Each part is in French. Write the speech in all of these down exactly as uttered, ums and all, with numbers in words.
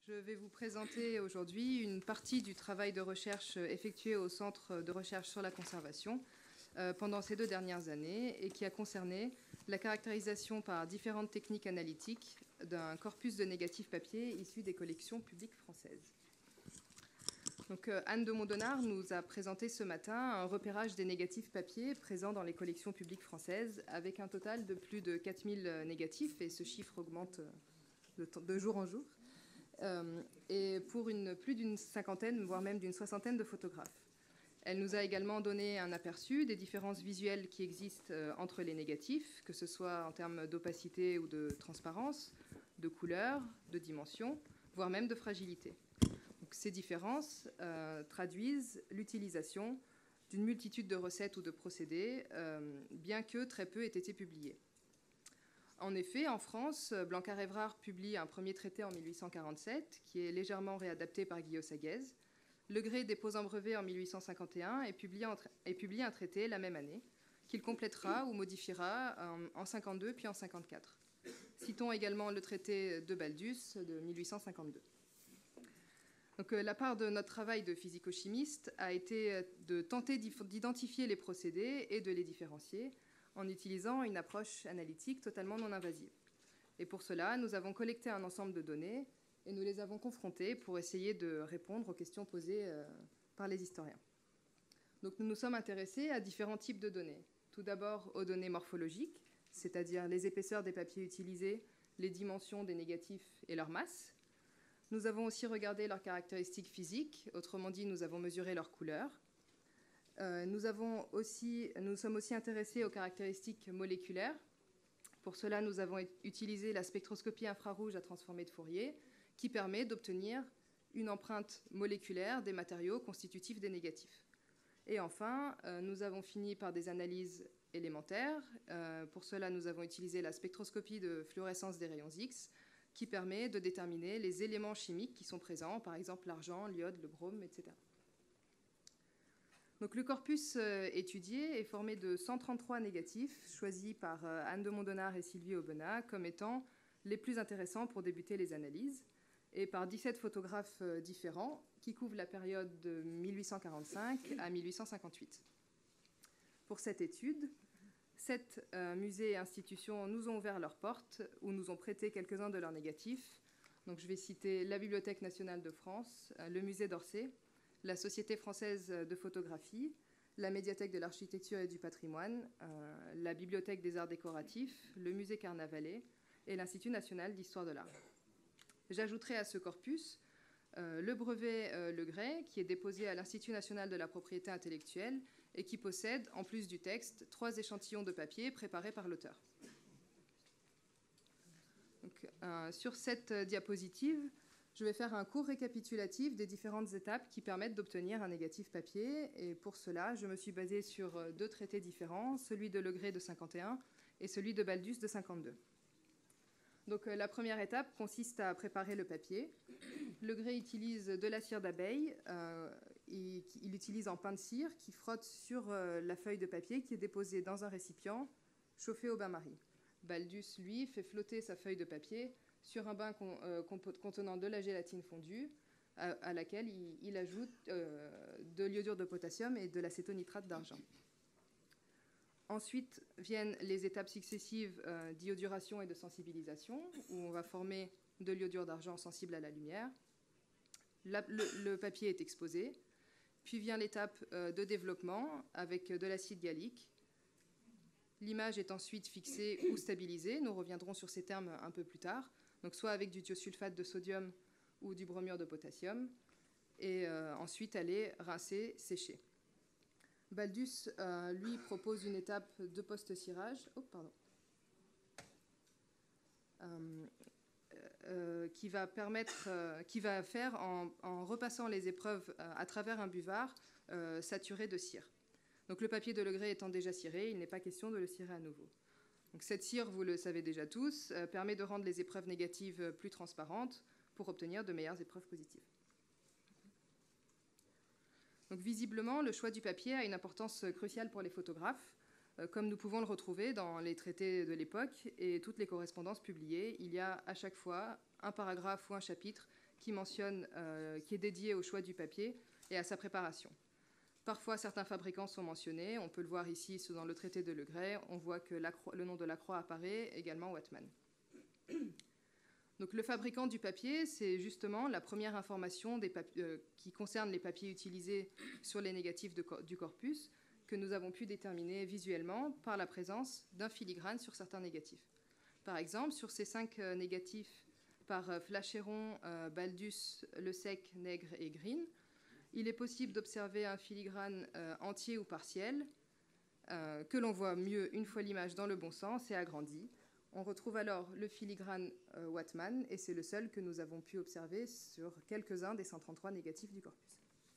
Je vais vous présenter aujourd'hui une partie du travail de recherche effectué au Centre de recherche sur la conservation euh, pendant ces deux dernières années et qui a concerné la caractérisation par différentes techniques analytiques d'un corpus de négatifs papier issus des collections publiques françaises. Donc, euh, Anne de Mondonard nous a présenté ce matin un repérage des négatifs papier présents dans les collections publiques françaises avec un total de plus de quatre mille négatifs, et ce chiffre augmente de, de jour en jour. Euh, et pour une, plus d'une cinquantaine, voire même d'une soixantaine de photographes. Elle nous a également donné un aperçu des différences visuelles qui existent euh, entre les négatifs, que ce soit en termes d'opacité ou de transparence, de couleur, de dimension, voire même de fragilité. Donc, ces différences euh, traduisent l'utilisation d'une multitude de recettes ou de procédés, euh, bien que très peu aient été publiés. En effet, en France, Blancard-Évrard publie un premier traité en mille huit cent quarante-sept, qui est légèrement réadapté par Guillaume Saguez. Legré dépose un brevet en mille huit cent cinquante et un et publie, et publie un traité la même année, qu'il complétera ou modifiera en, en cinquante-deux puis en cinquante-quatre. Citons également le traité de Baldus de mille huit cent cinquante-deux. Donc, la part de notre travail de physico-chimiste a été de tenter d'identifier les procédés et de les différencier, en utilisant une approche analytique totalement non invasive. Et pour cela, nous avons collecté un ensemble de données et nous les avons confrontées pour essayer de répondre aux questions posées euh, par les historiens. Donc, nous nous sommes intéressés à différents types de données. Tout d'abord aux données morphologiques, c'est-à-dire les épaisseurs des papiers utilisés, les dimensions des négatifs et leur masse. Nous avons aussi regardé leurs caractéristiques physiques, autrement dit, nous avons mesuré leur couleur. Euh, nous, avons aussi, nous sommes aussi intéressés aux caractéristiques moléculaires. Pour cela, nous avons utilisé la spectroscopie infrarouge à transformer de Fourier, qui permet d'obtenir une empreinte moléculaire des matériaux constitutifs des négatifs. Et enfin, euh, nous avons fini par des analyses élémentaires. Euh, pour cela, nous avons utilisé la spectroscopie de fluorescence des rayons X, qui permet de déterminer les éléments chimiques qui sont présents, par exemple l'argent, l'iode, le brome, et cetera. Donc, le corpus euh, étudié est formé de cent trente-trois négatifs choisis par euh, Anne de Mondonard et Sylvie Aubenas comme étant les plus intéressants pour débuter les analyses, et par dix-sept photographes euh, différents qui couvrent la période de mille huit cent quarante-cinq à mille huit cent cinquante-huit. Pour cette étude, sept euh, musées et institutions nous ont ouvert leurs portes ou nous ont prêté quelques-uns de leurs négatifs. Donc, je vais citer la Bibliothèque nationale de France, euh, le musée d'Orsay, la Société française de photographie, la Médiathèque de l'architecture et du patrimoine, euh, la Bibliothèque des arts décoratifs, le musée Carnavalet et l'Institut national d'histoire de l'art. J'ajouterai à ce corpus euh, le brevet euh, Legré, qui est déposé à l'Institut national de la propriété intellectuelle et qui possède, en plus du texte, trois échantillons de papier préparés par l'auteur. Donc, euh, sur cette diapositive, je vais faire un court récapitulatif des différentes étapes qui permettent d'obtenir un négatif papier. Et pour cela, je me suis basée sur deux traités différents, celui de Legré de cinquante et un et celui de Baldus de cinquante-deux. Donc, la première étape consiste à préparer le papier. Legré utilise de la cire d'abeille. Euh, et il utilise en pain de cire qui frotte sur euh, la feuille de papier qui est déposée dans un récipient chauffé au bain-marie. Baldus, lui, fait flotter sa feuille de papier sur un bain con, euh, contenant de la gélatine fondue, à, à laquelle il, il ajoute euh, de l'iodure de potassium et de l'acétonitrate d'argent. Ensuite viennent les étapes successives euh, d'ioduration et de sensibilisation, où on va former de l'iodure d'argent sensible à la lumière. La, le, le papier est exposé. Puis vient l'étape euh, de développement avec de l'acide gallique. L'image est ensuite fixée ou stabilisée. Nous reviendrons sur ces termes un peu plus tard. Donc, soit avec du thiosulfate de sodium ou du bromure de potassium. Et euh, ensuite, elle est rincée, séchée. Baldus, euh, lui, propose une étape de post-cirage. Oh, pardon. Euh, euh, qui va permettre, euh, qui va faire, en, en repassant les épreuves euh, à travers un buvard euh, saturé de cire. Donc, le papier de Legré étant déjà ciré, il n'est pas question de le cirer à nouveau. Donc, cette cire, vous le savez déjà tous, euh, permet de rendre les épreuves négatives plus transparentes pour obtenir de meilleures épreuves positives. Donc, visiblement, le choix du papier a une importance cruciale pour les photographes, euh, comme nous pouvons le retrouver dans les traités de l'époque et toutes les correspondances publiées. Il y a à chaque fois un paragraphe ou un chapitre qui mentionne, euh, qui est dédié au choix du papier et à sa préparation. Parfois, certains fabricants sont mentionnés. On peut le voir ici dans le traité de Le Gray. On voit que la croix, le nom de la croix apparaît, également Whatman. Donc, le fabricant du papier, c'est justement la première information des euh, qui concerne les papiers utilisés sur les négatifs de, du corpus que nous avons pu déterminer visuellement par la présence d'un filigrane sur certains négatifs. Par exemple, sur ces cinq euh, négatifs par euh, Flacheron, euh, Baldus, Le Sec, Nègre et Green, il est possible d'observer un filigrane euh, entier ou partiel, euh, que l'on voit mieux une fois l'image dans le bon sens et agrandi. On retrouve alors le filigrane euh, Whatman, et c'est le seul que nous avons pu observer sur quelques-uns des cent trente-trois négatifs du corpus.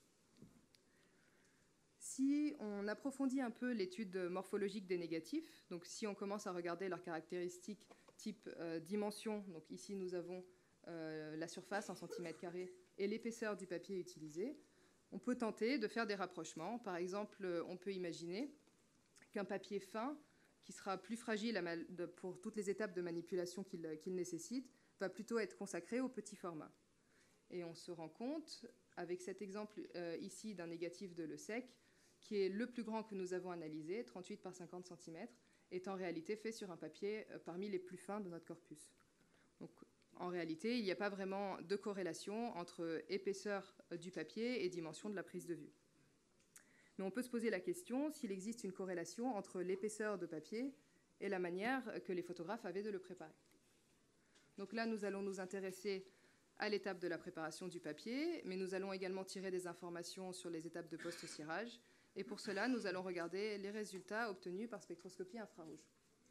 Si on approfondit un peu l'étude morphologique des négatifs, donc si on commence à regarder leurs caractéristiques type euh, dimension, donc ici nous avons euh, la surface en centimètres carrés et l'épaisseur du papier utilisé, on peut tenter de faire des rapprochements. Par exemple, on peut imaginer qu'un papier fin, qui sera plus fragile pour toutes les étapes de manipulation qu'il qu'il nécessite, va plutôt être consacré au petit format. Et on se rend compte, avec cet exemple euh, ici d'un négatif de Le Sec, qui est le plus grand que nous avons analysé, trente-huit par cinquante centimètres, est en réalité fait sur un papier euh, parmi les plus fins de notre corpus. Donc, en réalité, il n'y a pas vraiment de corrélation entre épaisseur du papier et dimension de la prise de vue. Mais on peut se poser la question s'il existe une corrélation entre l'épaisseur de papier et la manière que les photographes avaient de le préparer. Donc là, nous allons nous intéresser à l'étape de la préparation du papier, mais nous allons également tirer des informations sur les étapes de post-cirage. Et pour cela, nous allons regarder les résultats obtenus par spectroscopie infrarouge.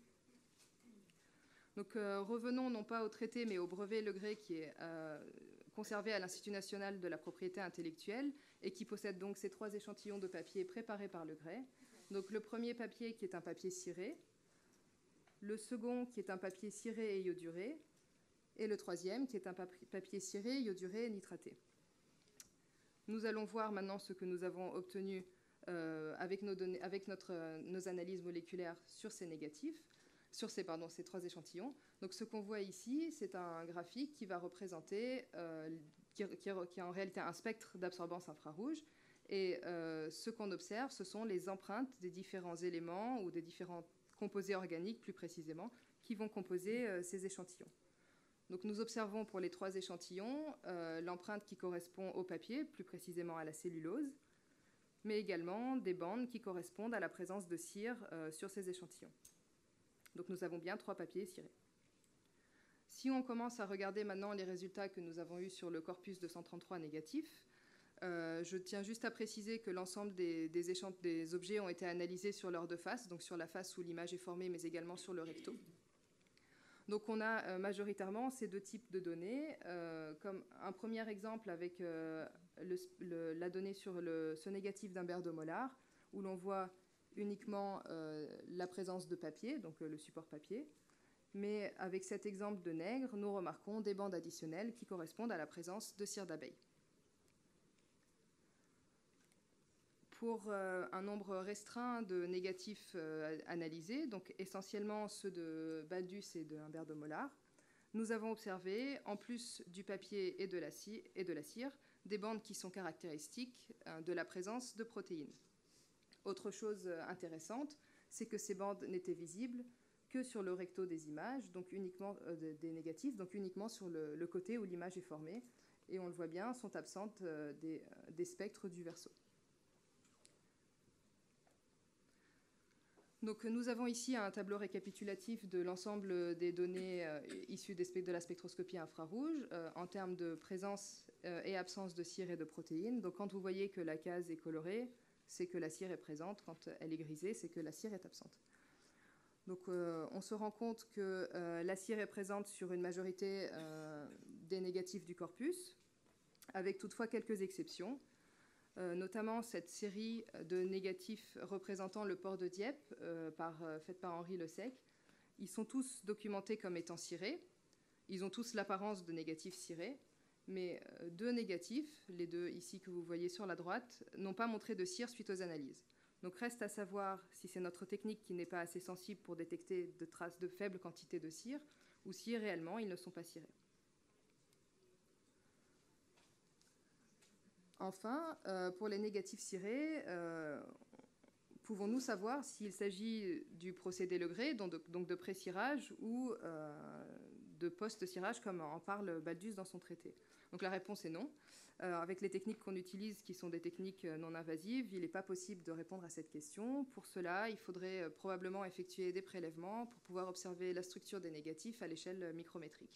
Donc euh, revenons non pas au traité, mais au brevet Le Gray qui est euh, conservé à l'Institut national de la propriété intellectuelle et qui possède donc ces trois échantillons de papier préparés par Le Gray. Donc le premier papier qui est un papier ciré, le second qui est un papier ciré et ioduré, et le troisième qui est un papier ciré, ioduré et nitraté. Nous allons voir maintenant ce que nous avons obtenu euh, avec, nos, données, avec notre, euh, nos analyses moléculaires sur ces négatifs, sur ces, pardon, ces trois échantillons. Donc ce qu'on voit ici, c'est un graphique qui va représenter, euh, qui, qui, qui a en réalité un spectre d'absorbance infrarouge. Et euh, ce qu'on observe, ce sont les empreintes des différents éléments ou des différents composés organiques, plus précisément, qui vont composer euh, ces échantillons. Donc nous observons pour les trois échantillons euh, l'empreinte qui correspond au papier, plus précisément à la cellulose, mais également des bandes qui correspondent à la présence de cire euh, sur ces échantillons. Donc nous avons bien trois papiers cirés. Si on commence à regarder maintenant les résultats que nous avons eus sur le corpus de cent trente-trois négatifs, euh, je tiens juste à préciser que l'ensemble des, des, des objets ont été analysés sur leurs deux faces, donc sur la face où l'image est formée, mais également sur le recto. Donc on a euh, majoritairement ces deux types de données, euh, comme un premier exemple avec euh, le, le, la donnée sur le, ce négatif d'Humbert de Mollard, où l'on voit uniquement euh, la présence de papier, donc euh, le support papier, mais avec cet exemple de Nègre, nous remarquons des bandes additionnelles qui correspondent à la présence de cire d'abeille. Pour euh, un nombre restreint de négatifs euh, analysés, donc essentiellement ceux de Baldus et de Humbert de Mollard, nous avons observé, en plus du papier et de la cire, et de la cire des bandes qui sont caractéristiques euh, de la présence de protéines. Autre chose intéressante, c'est que ces bandes n'étaient visibles que sur le recto des images, donc uniquement euh, des négatifs, donc uniquement sur le, le côté où l'image est formée, et on le voit bien, sont absentes euh, des, des spectres du verso. Donc, nous avons ici un tableau récapitulatif de l'ensemble des données euh, issues des de la spectroscopie infrarouge euh, en termes de présence euh, et absence de cire et de protéines. Donc, quand vous voyez que la case est colorée, c'est que la cire est présente. Quand elle est grisée, c'est que la cire est absente. Donc, euh, on se rend compte que euh, la cire est présente sur une majorité euh, des négatifs du corpus, avec toutefois quelques exceptions. Euh, notamment cette série de négatifs représentant le port de Dieppe, euh, par, euh, faite par Henri Le Sec. Ils sont tous documentés comme étant cirés. Ils ont tous l'apparence de négatifs cirés, mais euh, deux négatifs, les deux ici que vous voyez sur la droite, n'ont pas montré de cire suite aux analyses. Donc reste à savoir si c'est notre technique qui n'est pas assez sensible pour détecter de traces de faibles quantités de cire, ou si réellement ils ne sont pas cirés. Enfin, euh, pour les négatifs cirés, euh, pouvons-nous savoir s'il s'agit du procédé Legrès, donc de, donc de pré-cirage, ou euh, de post-cirage, comme en parle Baldus dans son traité? Donc la réponse est non. Euh, avec les techniques qu'on utilise, qui sont des techniques non invasives, il n'est pas possible de répondre à cette question. Pour cela, il faudrait probablement effectuer des prélèvements pour pouvoir observer la structure des négatifs à l'échelle micrométrique.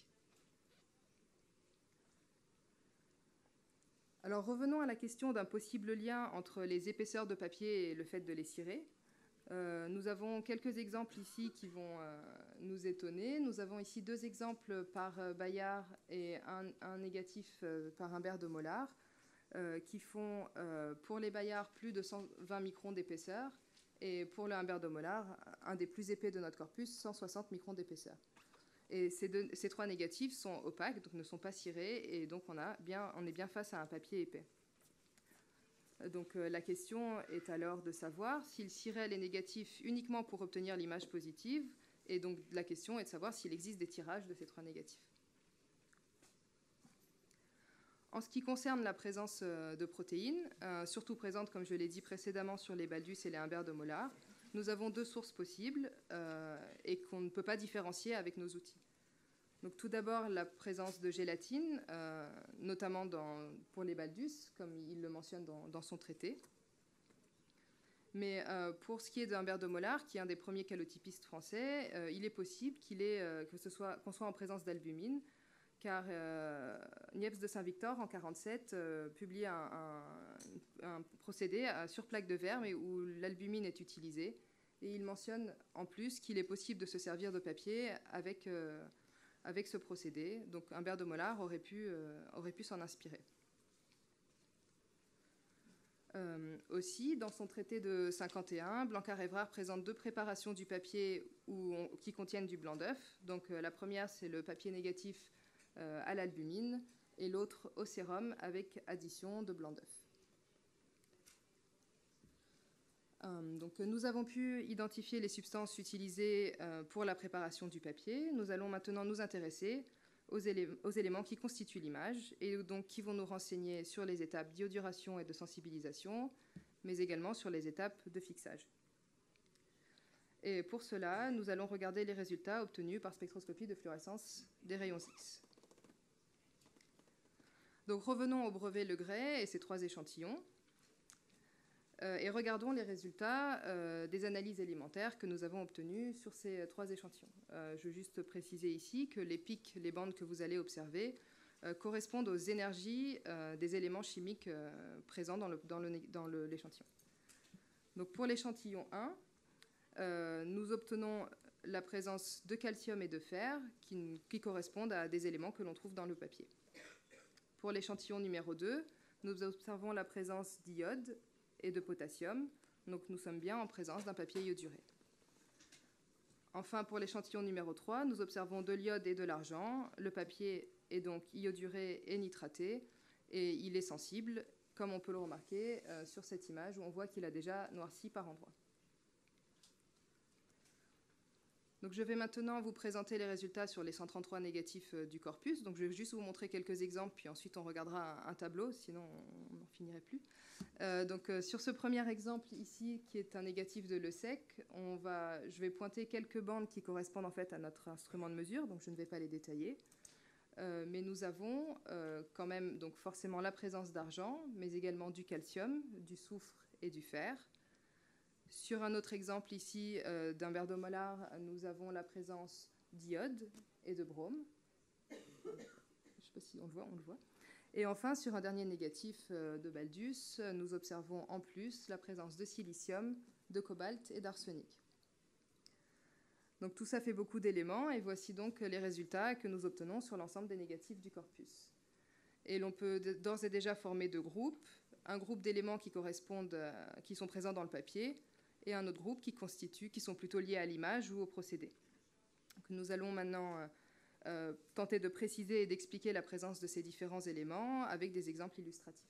Alors revenons à la question d'un possible lien entre les épaisseurs de papier et le fait de les cirer. Euh, nous avons quelques exemples ici qui vont euh, nous étonner. Nous avons ici deux exemples par euh, Bayard et un, un négatif euh, par Humbert de Mollard euh, qui font euh, pour les Bayard plus de cent vingt microns d'épaisseur et pour le Humbert de Mollard, un des plus épais de notre corpus, cent soixante microns d'épaisseur. Et ces, deux, ces trois négatifs sont opaques, donc ne sont pas cirés, et donc on, a bien, on est bien face à un papier épais. Donc euh, la question est alors de savoir s'il cirait les négatifs uniquement pour obtenir l'image positive, et donc la question est de savoir s'il existe des tirages de ces trois négatifs. En ce qui concerne la présence euh, de protéines, euh, surtout présentes, comme je l'ai dit précédemment, sur les Baldus et les Humbert de Mollard, nous avons deux sources possibles euh, et qu'on ne peut pas différencier avec nos outils. Donc, tout d'abord, la présence de gélatine, euh, notamment dans, pour les Baldus, comme il le mentionne dans, dans son traité. Mais euh, pour ce qui est de Humbert de Mollard, qui est un des premiers calotypistes français, euh, il est possible qu'il ait, euh, que ce soit, qu'on soit en présence d'albumine, car euh, Niepce de Saint-Victor, en mille neuf cent quarante-sept, euh, publie un, un, un procédé à, sur plaque de verre, mais où l'albumine est utilisée. Et il mentionne en plus qu'il est possible de se servir de papier avec, euh, avec ce procédé. Donc Humbert de Mollard aurait pu, euh, aurait pu s'en inspirer. Euh, aussi, dans son traité de cinquante et un, Blancard-Évrard présente deux préparations du papier où on, qui contiennent du blanc d'œuf. Donc euh, la première, c'est le papier négatif euh, à l'albumine, et l'autre au sérum avec addition de blanc d'œuf. Euh, donc, nous avons pu identifier les substances utilisées euh, pour la préparation du papier. Nous allons maintenant nous intéresser aux, élé aux éléments qui constituent l'image et donc qui vont nous renseigner sur les étapes d'ioduration et de sensibilisation, mais également sur les étapes de fixage. Et pour cela, nous allons regarder les résultats obtenus par spectroscopie de fluorescence des rayons X. Donc, revenons au brevet Legrès et ses trois échantillons. Euh, et regardons les résultats euh, des analyses élémentaires que nous avons obtenues sur ces trois échantillons. Euh, je veux juste préciser ici que les pics, les bandes que vous allez observer, euh, correspondent aux énergies euh, des éléments chimiques euh, présents dans, le, dans, le, dans le, l'échantillon. Donc pour l'échantillon un, euh, nous obtenons la présence de calcium et de fer qui, qui correspondent à des éléments que l'on trouve dans le papier. Pour l'échantillon numéro deux, nous observons la présence d'iode et de potassium, donc nous sommes bien en présence d'un papier ioduré. Enfin, pour l'échantillon numéro trois, nous observons de l'iode et de l'argent. Le papier est donc ioduré et nitraté, et il est sensible, comme on peut le remarquer euh, sur cette image où on voit qu'il a déjà noirci par endroits. Donc, je vais maintenant vous présenter les résultats sur les cent trente-trois négatifs euh, du corpus. Donc, je vais juste vous montrer quelques exemples, puis ensuite on regardera un, un tableau, sinon on n'en finirait plus. Euh, donc, euh, sur ce premier exemple ici, qui est un négatif de Le Sec, on va, je vais pointer quelques bandes qui correspondent en fait à notre instrument de mesure, donc je ne vais pas les détailler. Euh, mais nous avons euh, quand même donc forcément la présence d'argent, mais également du calcium, du soufre et du fer. Sur un autre exemple ici euh, d'Humbert de Mollard, nous avons la présence d'iode et de brome. Je ne sais pas si on le voit, on le voit. Et enfin, sur un dernier négatif euh, de Baldus, nous observons en plus la présence de silicium, de cobalt et d'arsenic. Donc tout ça fait beaucoup d'éléments, et voici donc les résultats que nous obtenons sur l'ensemble des négatifs du corpus. Et l'on peut d'ores et déjà former deux groupes, un groupe d'éléments qui correspondent, euh, qui sont présents dans le papier, et un autre groupe qui constitue, qui sont plutôt liés à l'image ou au procédé. Donc nous allons maintenant euh, euh, tenter de préciser et d'expliquer la présence de ces différents éléments avec des exemples illustratifs.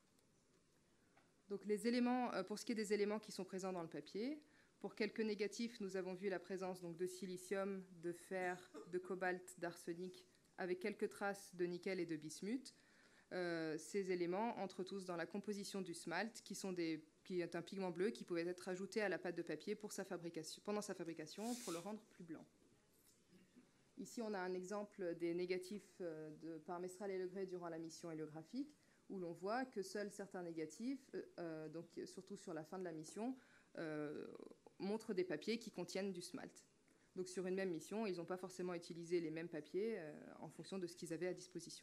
Donc les éléments, euh, pour ce qui est des éléments qui sont présents dans le papier, pour quelques négatifs, nous avons vu la présence donc, de silicium, de fer, de cobalt, d'arsenic, avec quelques traces de nickel et de bismuth. euh, ces éléments entrent tous dans la composition du smalt, qui, sont des, qui est un pigment bleu qui pouvait être ajouté à la pâte de papier pour sa fabrication, pendant sa fabrication pour le rendre plus blanc. Ici, on a un exemple des négatifs de, par Mestral et Legret durant la mission héliographique, où l'on voit que seuls certains négatifs, euh, donc surtout sur la fin de la mission, euh, montrent des papiers qui contiennent du smalt. Donc sur une même mission, ils n'ont pas forcément utilisé les mêmes papiers euh, en fonction de ce qu'ils avaient à disposition.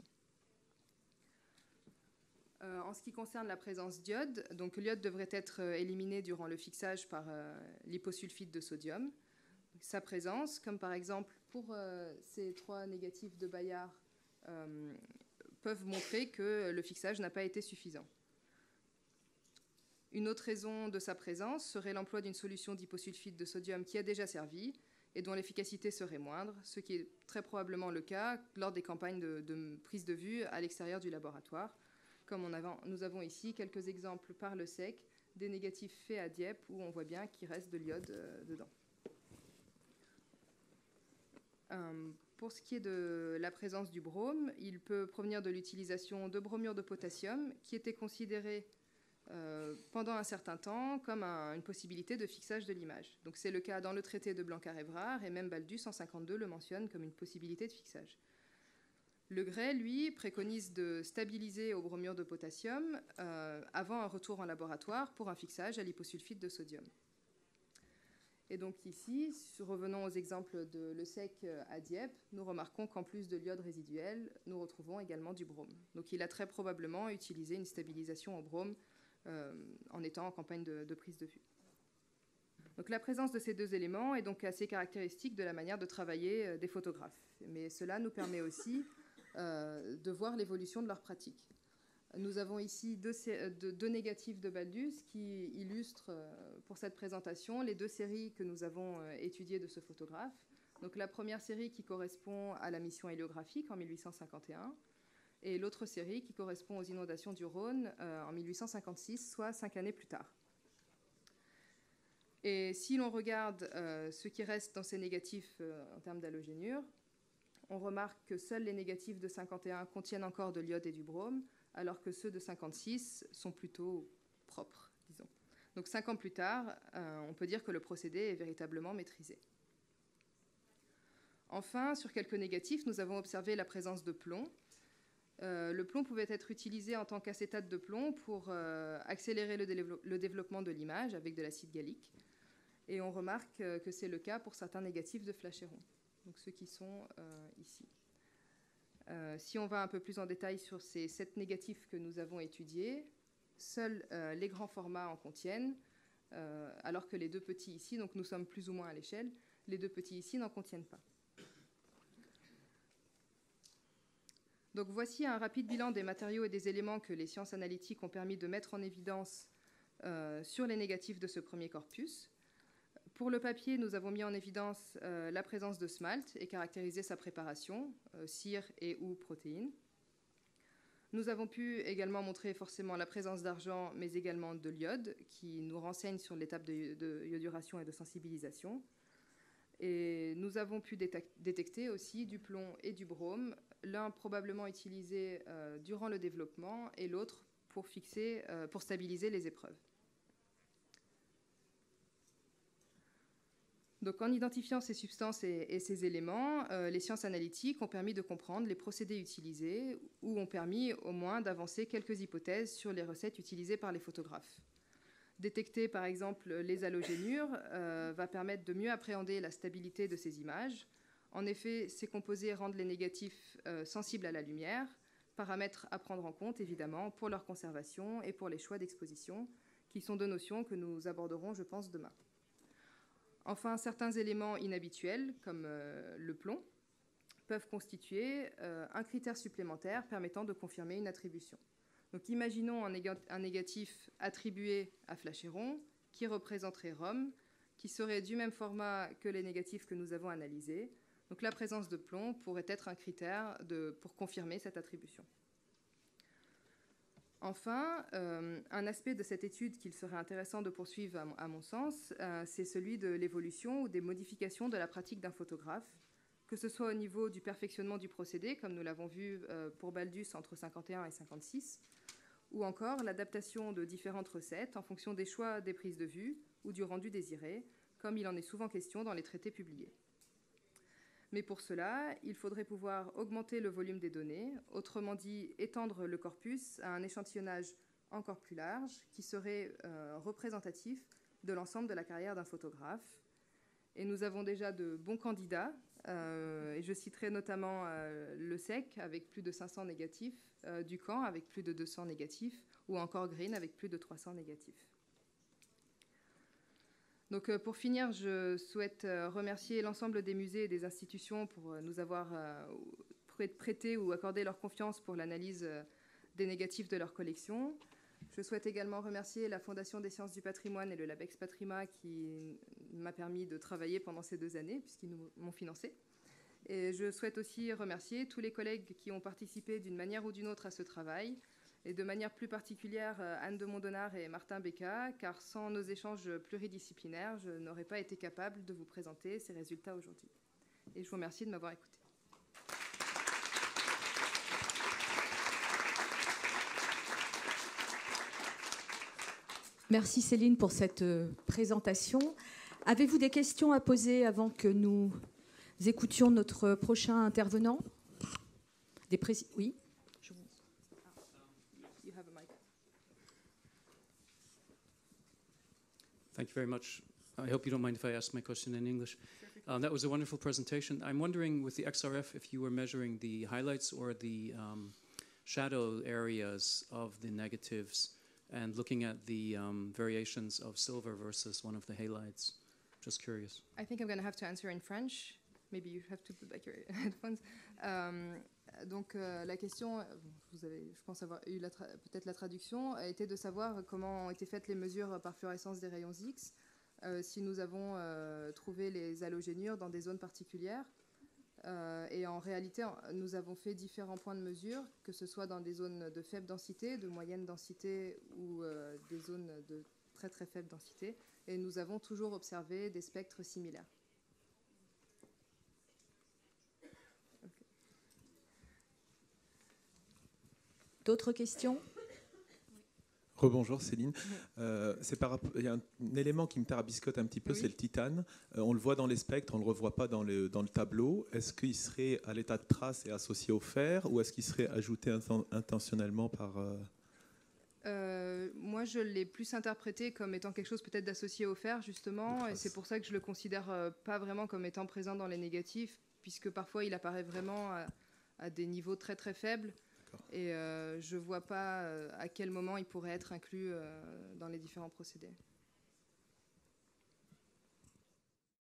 Euh, en ce qui concerne la présence d'iode, donc l'iode devrait être éliminé durant le fixage par euh, l'hyposulfite de sodium. Sa présence, comme par exemple pour euh, ces trois négatifs de Bayard, euh, peuvent montrer que le fixage n'a pas été suffisant. Une autre raison de sa présence serait l'emploi d'une solution d'hyposulfite de sodium qui a déjà servi et dont l'efficacité serait moindre, ce qui est très probablement le cas lors des campagnes de, de prise de vue à l'extérieur du laboratoire. Comme on avait, nous avons ici quelques exemples par le sec des négatifs faits à Dieppe où on voit bien qu'il reste de l'iode euh, dedans. Euh, pour ce qui est de la présence du brome, il peut provenir de l'utilisation de bromure de potassium qui était considéré euh, pendant un certain temps comme un, une possibilité de fixage de l'image. Donc c'est le cas dans le traité de Blanquart-Évrard et même Baldus cent cinquante-deux le mentionne comme une possibilité de fixage. Legret, lui, préconise de stabiliser au bromure de potassium euh, avant un retour en laboratoire pour un fixage à l'hyposulfite de sodium. Et donc ici, revenons aux exemples de le sec à Dieppe, nous remarquons qu'en plus de l'iode résiduel, nous retrouvons également du brome. Donc il a très probablement utilisé une stabilisation au brome euh, en étant en campagne de, de prise de vue. Donc la présence de ces deux éléments est donc assez caractéristique de la manière de travailler des photographes. Mais cela nous permet aussi euh, de voir l'évolution de leur pratique. Nous avons ici deux, deux, deux négatifs de Baldus qui illustrent euh, pour cette présentation les deux séries que nous avons euh, étudiées de ce photographe. Donc la première série qui correspond à la mission héliographique en mille huit cent cinquante et un et l'autre série qui correspond aux inondations du Rhône euh, en mille huit cent cinquante-six, soit cinq années plus tard. Et si l'on regarde euh, ce qui reste dans ces négatifs euh, en termes d'halogénure, on remarque que seuls les négatifs de cinquante et un contiennent encore de l'iode et du brome, alors que ceux de cinquante-six sont plutôt propres, disons. Donc cinq ans plus tard, euh, on peut dire que le procédé est véritablement maîtrisé. Enfin, sur quelques négatifs, nous avons observé la présence de plomb. Euh, le plomb pouvait être utilisé en tant qu'acétate de plomb pour euh, accélérer le, dévelop- le développement de l'image avec de l'acide gallique. Et on remarque euh, que c'est le cas pour certains négatifs de Flacheron, donc ceux qui sont euh, ici. Euh, si on va un peu plus en détail sur ces sept négatifs que nous avons étudiés, seuls euh, les grands formats en contiennent, euh, alors que les deux petits ici, donc nous sommes plus ou moins à l'échelle, les deux petits ici n'en contiennent pas. Donc voici un rapide bilan des matériaux et des éléments que les sciences analytiques ont permis de mettre en évidence euh, sur les négatifs de ce premier corpus. Pour le papier, nous avons mis en évidence euh, la présence de smalt et caractérisé sa préparation, euh, cire et ou protéines. Nous avons pu également montrer forcément la présence d'argent, mais également de l'iode, qui nous renseigne sur l'étape de, de ioduration et de sensibilisation. Et nous avons pu détecter aussi du plomb et du brome, l'un probablement utilisé euh, durant le développement et l'autre pour, fixer, euh, pour stabiliser les épreuves. Donc, en identifiant ces substances et, et ces éléments, euh, les sciences analytiques ont permis de comprendre les procédés utilisés ou ont permis au moins d'avancer quelques hypothèses sur les recettes utilisées par les photographes. Détecter par exemple les halogénures euh, va permettre de mieux appréhender la stabilité de ces images. En effet, ces composés rendent les négatifs euh, sensibles à la lumière, paramètres à prendre en compte évidemment pour leur conservation et pour les choix d'exposition, qui sont deux notions que nous aborderons, je pense, demain. Enfin, certains éléments inhabituels, comme euh, le plomb, peuvent constituer euh, un critère supplémentaire permettant de confirmer une attribution. Donc, imaginons un, néga- un négatif attribué à Flacheron, qui représenterait Rome, qui serait du même format que les négatifs que nous avons analysés. Donc, la présence de plomb pourrait être un critère de, pour confirmer cette attribution. Enfin, euh, un aspect de cette étude qu'il serait intéressant de poursuivre, à mon, à mon sens, euh, c'est celui de l'évolution ou des modifications de la pratique d'un photographe, que ce soit au niveau du perfectionnement du procédé, comme nous l'avons vu euh, pour Baldus entre cinquante et un et cinquante-six, ou encore l'adaptation de différentes recettes en fonction des choix des prises de vue ou du rendu désiré, comme il en est souvent question dans les traités publiés. Mais pour cela, il faudrait pouvoir augmenter le volume des données, autrement dit étendre le corpus à un échantillonnage encore plus large qui serait euh, représentatif de l'ensemble de la carrière d'un photographe. Et nous avons déjà de bons candidats, euh, et je citerai notamment euh, le S E C avec plus de cinq cents négatifs, euh, Ducamp avec plus de deux cents négatifs, ou encore Green avec plus de trois cents négatifs. Donc, euh, pour finir, je souhaite euh, remercier l'ensemble des musées et des institutions pour euh, nous avoir euh, prêté ou accordé leur confiance pour l'analyse euh, des négatifs de leur collection. Je souhaite également remercier la Fondation des sciences du patrimoine et le Labex Patrima qui m'a permis de travailler pendant ces deux années, puisqu'ils m'ont financé. Et je souhaite aussi remercier tous les collègues qui ont participé d'une manière ou d'une autre à ce travail, et de manière plus particulière Anne de Mondonard et Martin Becca, car sans nos échanges pluridisciplinaires, je n'aurais pas été capable de vous présenter ces résultats aujourd'hui. Et je vous remercie de m'avoir écouté. Merci Céline pour cette présentation. Avez-vous des questions à poser avant que nous écoutions notre prochain intervenant? Des pré... Oui, je vous... You have a mic. Thank you very much. I hope you don't mind if I ask my question in English. Um, that was a wonderful presentation. I'm wondering with the X R F if you were measuring the highlights or the um, shadow areas of the negatives and looking at the um, variations of silver versus one of the halides. Just curious. I think I'm going to have to answer in French. Maybe you have to put back your headphones. Um, donc euh, la question, vous avez, je pense avoir eu peut-être la traduction, a été de savoir comment ont été faites les mesures par fluorescence des rayons X, euh, si nous avons euh, trouvé les halogénures dans des zones particulières. Euh, et en réalité, nous avons fait différents points de mesure, que ce soit dans des zones de faible densité, de moyenne densité ou euh, des zones de très très faible densité. Et nous avons toujours observé des spectres similaires. Okay. D'autres questions? Rebonjour Céline. Euh, c'est par, il y a un, un élément qui me tarabiscote un petit peu, oui. C'est le titane. Euh, on le voit dans les spectres, on ne le revoit pas dans le, dans le tableau. Est-ce qu'il serait à l'état de trace et associé au fer, ou est-ce qu'il serait ajouté intentionnellement par... Euh... Euh, moi, je l'ai plus interprété comme étant quelque chose peut-être d'associé au fer, justement, et c'est pour ça que je ne le considère euh, pas vraiment comme étant présent dans les négatifs, puisque parfois il apparaît vraiment à, à des niveaux très très faibles. Et euh, je ne vois pas euh, à quel moment il pourrait être inclus euh, dans les différents procédés.